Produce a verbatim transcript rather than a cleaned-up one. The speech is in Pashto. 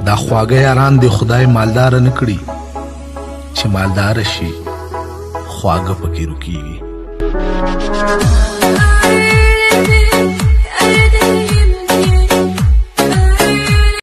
دا خواږه یاران دې خدای مالداره نه کړي چې مالداره شي خواږه پکې رکیږي.